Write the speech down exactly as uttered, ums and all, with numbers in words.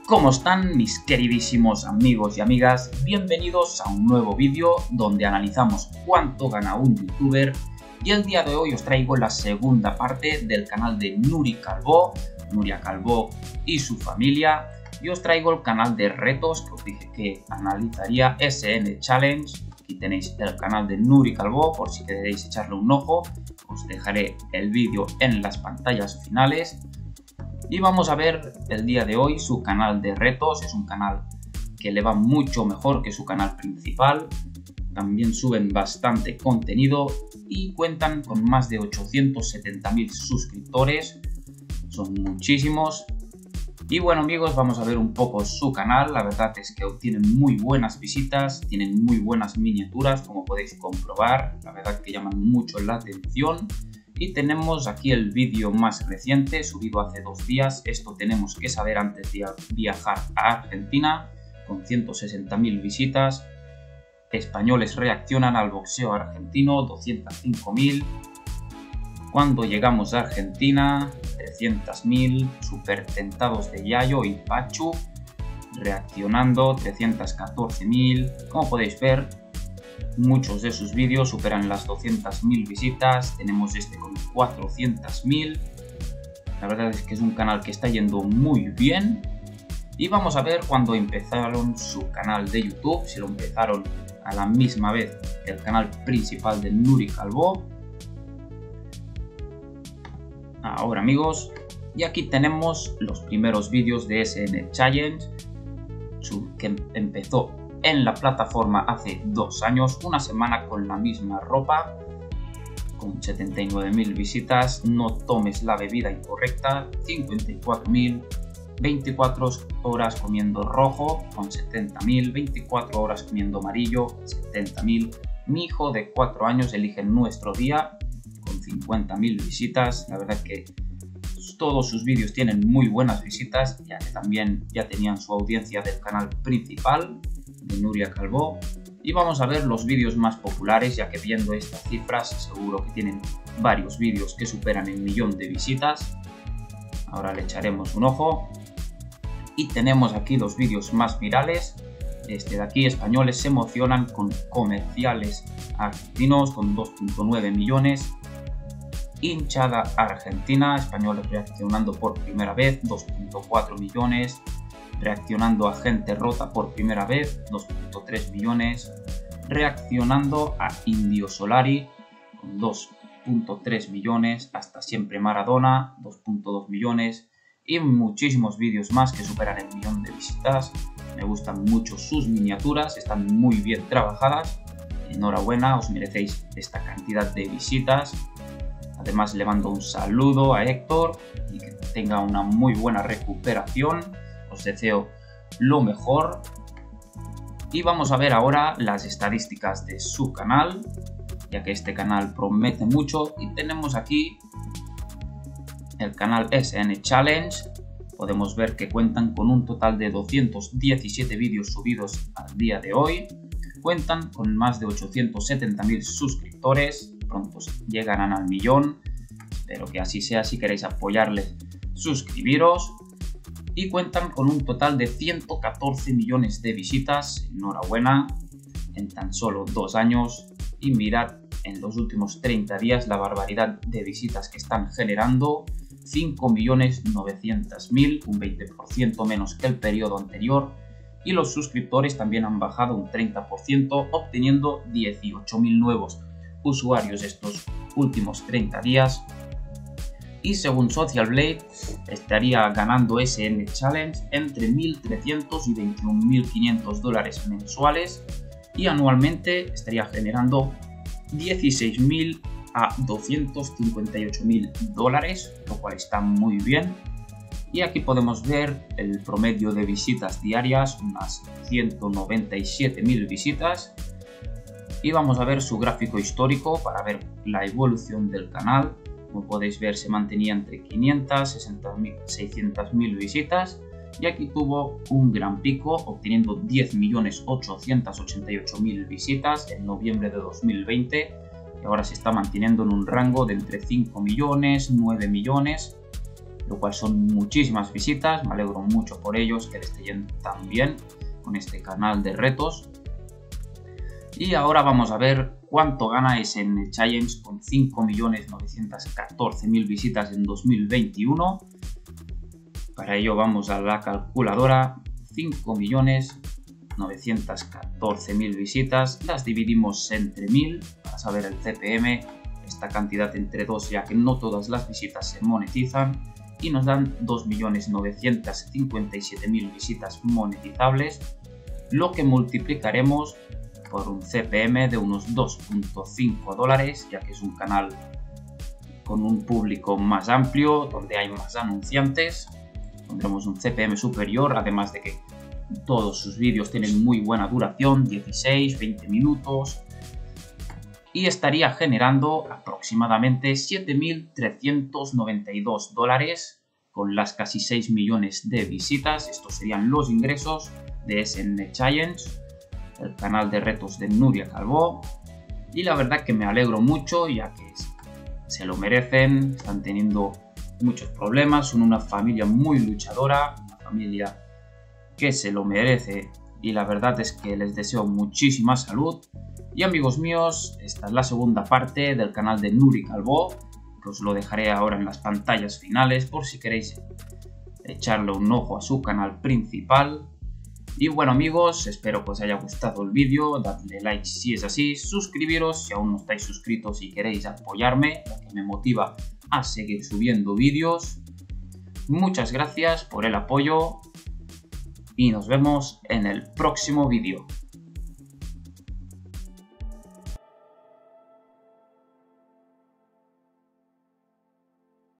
¿Cómo están mis queridísimos amigos y amigas? Bienvenidos a un nuevo vídeo donde analizamos cuánto gana un youtuber, y el día de hoy os traigo la segunda parte del canal de Nuri Calvo, Nuria Calvo y su familia, y os traigo el canal de retos que os dije que analizaría, S N Challenge. Aquí tenéis el canal de Nuri Calvo por si queréis echarle un ojo, os dejaré el vídeo en las pantallas finales. Y vamos a ver el día de hoy su canal de retos. Es un canal que le va mucho mejor que su canal principal. También suben bastante contenido y cuentan con más de ochocientos setenta mil suscriptores. Son muchísimos. Y bueno amigos, vamos a ver un poco su canal. La verdad es que obtienen muy buenas visitas, tienen muy buenas miniaturas, como podéis comprobar. La verdad que llaman mucho la atención. Y tenemos aquí el vídeo más reciente, subido hace dos días. Esto tenemos que saber antes de viajar a Argentina, con ciento sesenta mil visitas. Españoles reaccionan al boxeo argentino, doscientos cinco mil. Cuando llegamos a Argentina, trescientos mil. Super tentados de Yayo y Pachu reaccionando, trescientos catorce mil. Como podéis ver, muchos de sus vídeos superan las doscientas mil visitas. Tenemos este con cuatrocientas mil. La verdad es que es un canal que está yendo muy bien. Y vamos a ver cuando empezaron su canal de YouTube, si lo empezaron a la misma vez que el canal principal de Nuri Calvo. Ahora amigos, y aquí tenemos los primeros vídeos de S N Challenge, que empezó en la plataforma hace dos años, una semana con la misma ropa, con setenta y nueve mil visitas. No tomes la bebida incorrecta, cincuenta y cuatro mil. veinticuatro horas comiendo rojo, con setenta mil. veinticuatro horas comiendo amarillo, setenta mil. Mi hijo de cuatro años elige nuestro día, con cincuenta mil visitas. La verdad que todos sus vídeos tienen muy buenas visitas, ya que también ya tenían su audiencia del canal principal de Nuria Calvo. Y vamos a ver los vídeos más populares, ya que viendo estas cifras seguro que tienen varios vídeos que superan el millón de visitas. Ahora le echaremos un ojo. Y tenemos aquí los vídeos más virales. Este de aquí, españoles se emocionan con comerciales argentinos, con dos punto nueve millones. Hinchada argentina, españoles reaccionando por primera vez, dos punto cuatro millones. Reaccionando a gente rota por primera vez, dos punto tres millones. Reaccionando a Indio Solari, con dos punto tres millones. Hasta siempre Maradona, dos punto dos millones. Y muchísimos vídeos más que superan el millón de visitas. Me gustan mucho sus miniaturas, están muy bien trabajadas. Enhorabuena, os merecéis esta cantidad de visitas. Además le mando un saludo a Héctor y que tenga una muy buena recuperación. Os deseo lo mejor. Y vamos a ver ahora las estadísticas de su canal, ya que este canal promete mucho. Y tenemos aquí el canal S N Challenge. Podemos ver que cuentan con un total de doscientos diecisiete vídeos subidos al día de hoy. Cuentan con más de ochocientos setenta mil suscriptores. Pronto llegarán al millón. Espero que así sea. Si queréis apoyarles, suscribiros. Y cuentan con un total de ciento catorce millones de visitas. Enhorabuena, en tan solo dos años. Y mirad en los últimos treinta días la barbaridad de visitas que están generando. cinco millones novecientos mil, un veinte por ciento menos que el periodo anterior. Y los suscriptores también han bajado un treinta por ciento, obteniendo dieciocho mil nuevos usuarios estos últimos treinta días. Y según Social Blade, estaría ganando S N Challenge entre mil trescientos y veintiún mil quinientos dólares mensuales, y anualmente estaría generando dieciséis mil a doscientos cincuenta y ocho mil dólares, lo cual está muy bien. Y aquí podemos ver el promedio de visitas diarias, unas ciento noventa y siete mil visitas. Y vamos a ver su gráfico histórico para ver la evolución del canal. Como podéis ver, se mantenía entre quinientas, seiscientas mil visitas, y aquí tuvo un gran pico obteniendo diez millones ochocientos ochenta y ocho mil visitas en noviembre de dos mil veinte, y ahora se está manteniendo en un rango de entre cinco millones, nueve millones. lo cual son muchísimas visitas. Me alegro mucho por ellos, que les esté yendo tan bien con este canal de retos. Y ahora vamos a ver cuánto gana S N Challenge con cinco millones novecientos catorce mil visitas en dos mil veintiuno. Para ello vamos a la calculadora. cinco millones novecientos catorce mil visitas, las dividimos entre mil para saber el C P M, esta cantidad entre dos, ya que no todas las visitas se monetizan, y nos dan dos millones novecientos cincuenta y siete mil visitas monetizables, lo que multiplicaremos por un C P M de unos dos punto cinco dólares, ya que es un canal con un público más amplio, donde hay más anunciantes. Tendremos un C P M superior, además de que todos sus vídeos tienen muy buena duración, dieciséis, veinte minutos, y estaría generando aproximadamente siete mil trescientos noventa y dos dólares con las casi seis millones de visitas. Estos serían los ingresos de S N Challenge, el canal de retos de Nuria Calvo, y la verdad que me alegro mucho, ya que se lo merecen. Están teniendo muchos problemas, son una familia muy luchadora, una familia que se lo merece, y la verdad es que les deseo muchísima salud. Y amigos míos, esta es la segunda parte del canal de Nuri Calvo, que os lo dejaré ahora en las pantallas finales por si queréis echarle un ojo a su canal principal. Y bueno amigos, espero que os haya gustado el vídeo, dadle like si es así, suscribiros si aún no estáis suscritos y queréis apoyarme, ya que me motiva a seguir subiendo vídeos. Muchas gracias por el apoyo y nos vemos en el próximo vídeo.